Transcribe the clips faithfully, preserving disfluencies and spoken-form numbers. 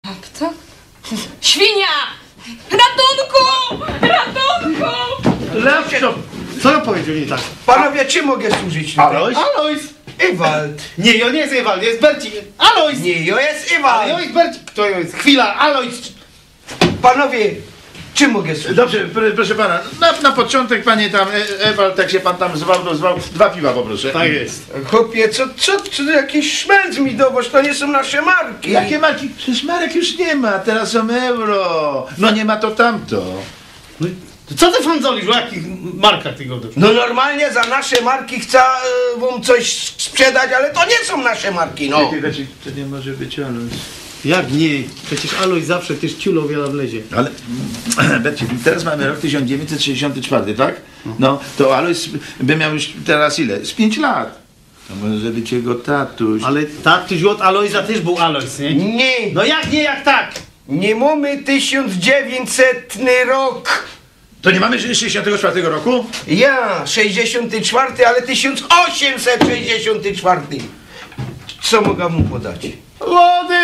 A kto? Świnia! Ratunku! Ratunku! Lepszo! Co on powiedział nie tak? Panowie, czy mogę służyć tutaj? Alois? Alois! Ewald. Nie, jo nie jest Ewald, jest Bercik. Alois! Nie, jo jest Ale Ewald. jo jest Bercik. Kto jo jest? Chwila, Alois! Panowie, czy mogę służyć? Dobrze, pr proszę pana, na, na początek panie tam, e Ewald, jak się pan tam zwał, to zwał, dwa piwa poproszę. Tak jest. Chłopie, co, co, co jakiś szmelc mi dowoż, to nie są nasze marki. Jakie marki? Przecież marek już nie ma, teraz są euro. No nie ma to tamto. No, to co ty fanzolisz? O jakich markach ty godasz? No normalnie za nasze marki chcę e, wam coś sprzedać, ale to nie są nasze marki, no. Ty, ty, to nie może być Alois. Jak nie? Przecież Alois zawsze też ciulą wiele wlezie. Ale, Bercik, teraz mamy rok tysiąc dziewięćset sześćdziesiąty czwarty, tak? No, to Alois by miał już teraz ile? Z pięć lat. To może być jego tatuś. Ale tatuś od Aloisa też był Alois, nie? Nie, No jak nie, jak tak? nie mamy tysiąc dziewięćsetny rok. To nie mamy sześćdziesiątego czwartego roku? Ja, sześćdziesiąty czwarty, ale tysiąc osiemset sześćdziesiąty czwarty. Co mogę mu podać? Wody!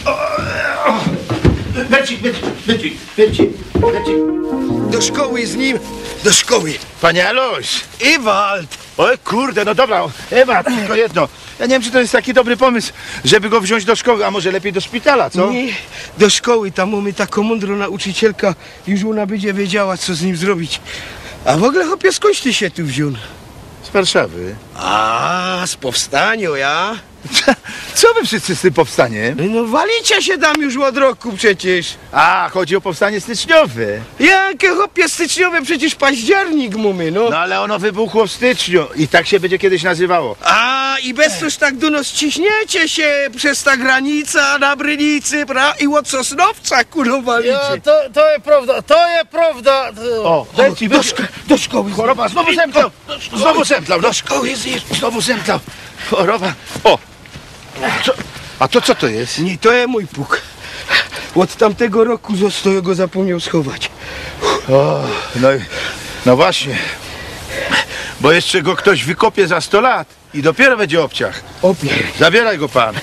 Bercik, Bercik, Bercik, Bercik, Bercik. Do szkoły z nim, do szkoły. Panie Alois! Ewald! Oj kurde, no dobra, Ewa, tylko jedno. Ja nie wiem, czy to jest taki dobry pomysł, żeby go wziąć do szkoły, a może lepiej do szpitala, co? Nie, do szkoły, tam mamy taką mądrą nauczycielka, już ona będzie wiedziała, co z nim zrobić. A w ogóle, chłopie, skądś ty się tu wziął? Z Warszawy. A, z powstania, ja? Co wy wszyscy z tym powstaniem? No walicie się tam już od roku przecież. A, chodzi o powstanie styczniowe. Jakie, chłopie, styczniowe, przecież październik mamy, no. No ale ono wybuchło w styczniu i tak się będzie kiedyś nazywało. A, i bez toż tak do nas ciśniecie się przez ta granica na Brynicy, pra? I od Sosnowca, kurwa, walicie. Ja, to, to jest prawda, to jest prawda. O, Bercik, do, szko do szkoły. choroba, znowu zemdlał, znowu zemdlał, no. Do szkoły zjedź. Znowu zemdlał, choroba. O, co? A to co to jest? Nie, to jest mój puk. Od tamtego roku został, go zapomniał schować. O, no, i- no właśnie, bo jeszcze go ktoś wykopie za sto lat i dopiero będzie obciach. Opie. Zabieraj go pan.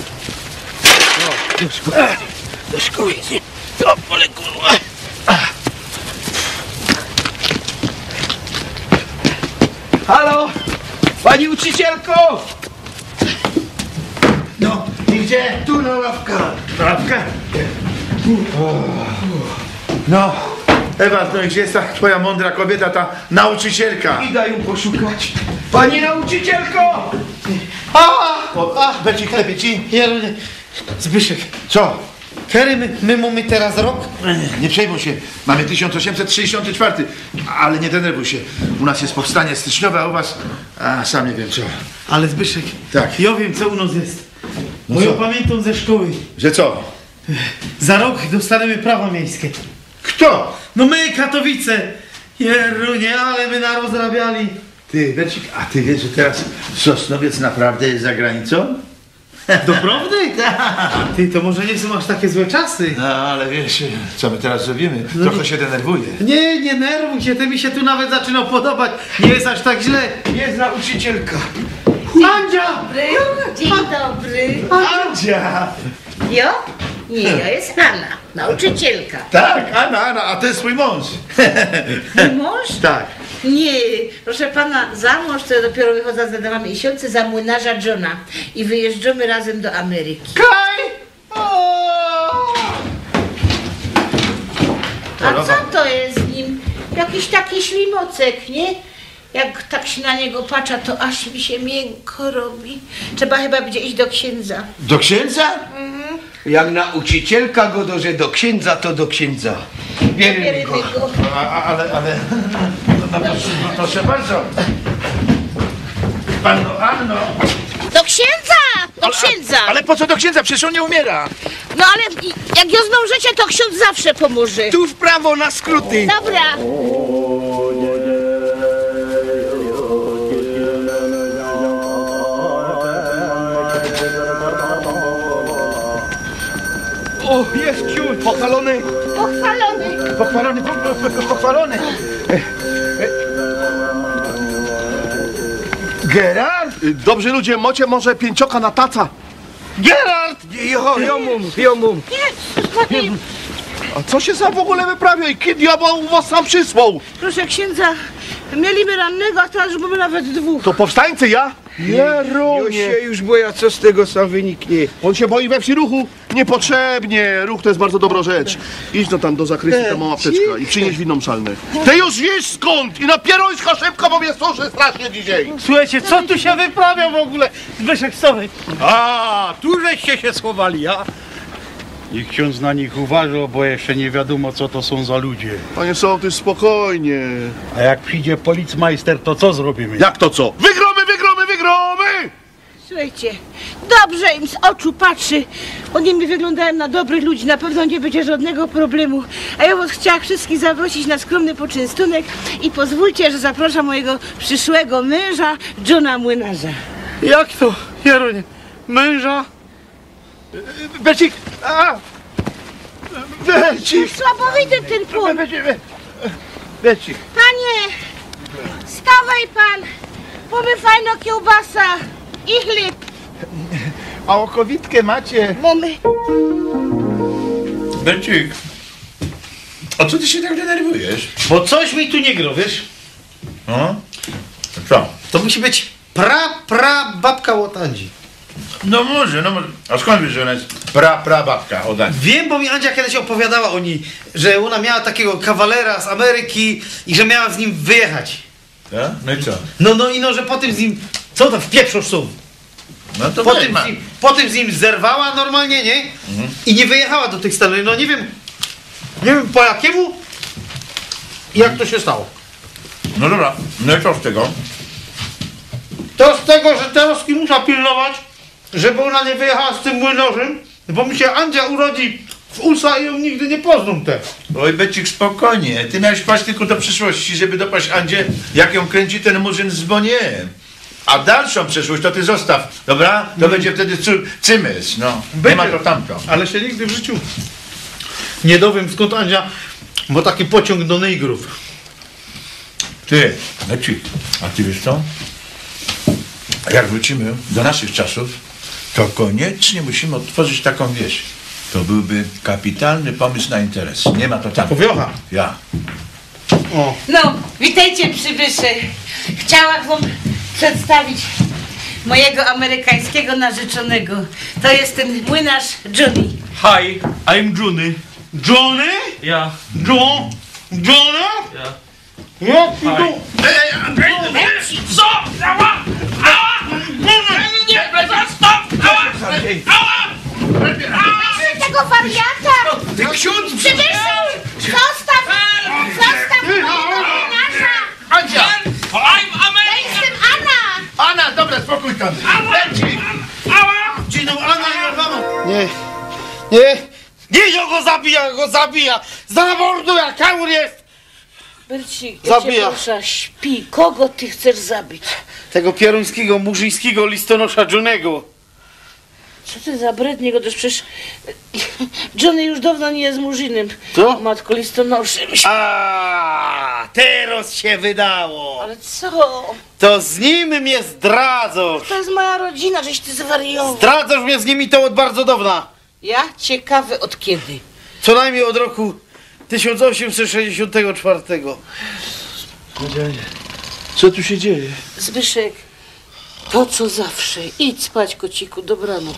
Do szkoły. Do szkoły zjedź. To pole, kurwa. Halo? Pani uczycielko! No, i gdzie? Tu na ławka. Prawka? No, Ewa, no i gdzie jest ta twoja mądra kobieta, ta nauczycielka? Idę ją poszukać. Pani nauczycielko! A! O, Bercik, lepiej ci? Jeronie, Zbyszek, Co? kiedy my, my mamy teraz rok? Nie przejmuj się, mamy tysiąc osiemset sześćdziesiąty czwarty, ale nie denerwuj się. U nas jest powstanie styczniowe, a u was... A, sam nie wiem co. Ale Zbyszek, Tak. ja wiem, co u nas jest. No Bo ja co? pamiętam ze szkoły. Że co? Za rok dostaniemy prawa miejskie. Kto? No my, Katowice! Jerunie, ale my narozrabiali. Ty, Bercik, a ty wiesz, że teraz Sosnowiec naprawdę jest za granicą? Doprawdy? Ty, to może nie są aż takie złe czasy. No, ale wiesz, co my teraz zrobimy? Trochę się denerwuję. Nie, nie nerwuj się, ty mi się tu nawet zaczynał podobać. Nie jest aż tak źle. Jest nauczycielka. Andzia! Dzień dobry. Andzia! Jo? Nie, ja jest Hanna, nauczycielka. Tak, Anna, Anna, a to jest twój mąż. Mój mąż? Tak. Nie, proszę pana, za mąż to ja dopiero wychodzę za dwa miesiące za młynarza Johna i wyjeżdżamy razem do Ameryki. Kaj! A co to jest z nim? Jakiś taki ślimocek, nie? Jak tak się na niego patrzę, to aż mi się miękko robi. Trzeba chyba będzie iść do księdza. Do księdza? Jak nauczycielka go do, że do księdza, to do księdza. Bierzemy Bierzemy go. go. A, a, ale, ale... No, no, proszę, no, proszę bardzo. Panno Anno. Do księdza! Do księdza! Ale, ale po co do księdza? Przecież on nie umiera. No ale jak ją zdążycie, to ksiądz zawsze pomoże. Tu w prawo na skróty. Dobra. O, jest ksiądz, pochwalony. Pochwalony. Pochwalony, po, po, po, pochwalony. Gerard? Dobrzy ludzie, mocie może pięcioka na taca. Gerard! Jo, jo mum, jo mum. Nie, panie, A co się za w ogóle wyprawia i kiedy diabeł was sam przysłał? proszę księdza, mieliśmy rannego, a teraz już mamy nawet dwóch. To powstańcy ja? Jo Jeronie. się już boja, co z tego sam wyniknie. On się boi we wsi ruchu? Niepotrzebnie. Ruch to jest bardzo dobra rzecz. Idź no tam do zakrystii, ta mała apteczka i przynieś winną mszalne. Ty już wiesz skąd! I napierojska szybko, bo mnie suszy strasznie dzisiaj. Słuchajcie, co tu się wyprawia w ogóle? Zbyszek, wstawaj. A, tu żeście się schowali, ja? Niech ksiądz na nich uważa, bo jeszcze nie wiadomo, co to są za ludzie. Panie sołtys, spokojnie. A jak przyjdzie policmajster, to co zrobimy? Jak to co? Wygromy, wygromy, wygromy! Słuchajcie, dobrze im z oczu patrzy. Oni mi wyglądają na dobrych ludzi, na pewno nie będzie żadnego problemu. A ja was chciałam wszystkich zaprosić na skromny poczęstunek i pozwólcie, że zapraszam mojego przyszłego męża, Johna Młynarza. Jak to, Jeronie? Męża? Becik, a! Becik! Słabowity ten płon. Becik, Becik. Panie, stawaj pan, mamy fajną kiełbasa i chleb. A okowitkę macie? Mamy. Becik, a co ty się tak denerwujesz? Bo coś mi tu nie gro, wiesz? No? Co? To musi być pra, pra babka Łotandzi. No może, no może. A skąd wiesz, że ona jest pra, pra babka od Ani? Wiem, bo mi Andzia kiedyś opowiadała o niej, że ona miała takiego kawalera z Ameryki i że miała z nim wyjechać. Tak? No i co? No, no i no, że potem z nim, co to w pieprzu są? No to Potem ma. z, nim, potem z nim zerwała normalnie, nie? Mhm. I nie wyjechała do tych Stanów. No nie wiem, nie wiem po jakiemu i jak to się stało. No dobra, no i co z tego? To z tego, że teraz muszę pilnować, żeby ona nie wyjechała z tym młynorzem, bo mi się Andzia urodzi w usa i ją nigdy nie poznam te. Oj, Becik, spokojnie. Ty miałeś paść tylko do przyszłości, żeby dopaść Andzie, jak ją kręci ten murzyn z boniem. A dalszą przyszłość to ty zostaw, dobra? To Mm. będzie wtedy cy cymys, no. Nie Będzie. ma to tamto. Ale się nigdy w życiu nie dowiem, skąd Andzia, bo taki pociąg do Negrów. Ty, Becik, a ty wiesz co? A jak wrócimy do naszych czasów, to koniecznie musimy otworzyć taką wieś. To byłby kapitalny pomysł na interes. Nie ma to tam. Powiocha. Ja. O. No, witajcie przybysze. Chciałam wam przedstawić mojego amerykańskiego narzeczonego. To jest ten młynarz Johnny. Hi, I'm Johnny. Johnny? Ja, John? Johnny? ja. Jak ty to? Co? Ała! Ała! Nie, nie, stop! Ała! Ała! Tego wariata! Ty ksiądz! Przybysze! Zostaw! Zostaw mojego młynarza! Andzia! I'm Ja American! jestem Anna! Anna, dobra, spokój tam. Becik! Ała! Dzień dobry, Anna i Norwama. Nie, nie, nie, go zabija, go zabija. Zamorduje, kaur jest. Bercik, ja cię Zabija. proszę, śpi. Kogo ty chcesz zabić? Tego pieruńskiego, murzyńskiego listonosza Johnego. Co ty za bred niego, to jest przecież... Johnny już dawno nie jest murzynem. Co? Matko listonoszem. A, teraz się wydało. Ale co? To z nim mnie zdradzasz. To jest moja rodzina, żeś ty zwariował. Zdradzasz mnie z nimi to od bardzo dawna. Ja? Ciekawy od kiedy? Co najmniej od roku tysiąc osiemset sześćdziesiątego czwartego. Co tu się dzieje? Zbyszek, to co zawsze. Idź spać, kociku, dobranoc.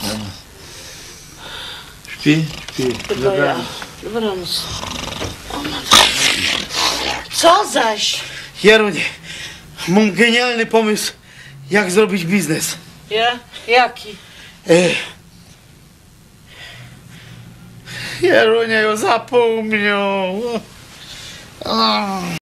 Śpi, śpi. Chyba ja. Dobranoc. Co zaś? Jeronie, mam genialny pomysł, jak zrobić biznes. Ja? Jaki? Ech. Jeronie ją zapomniał.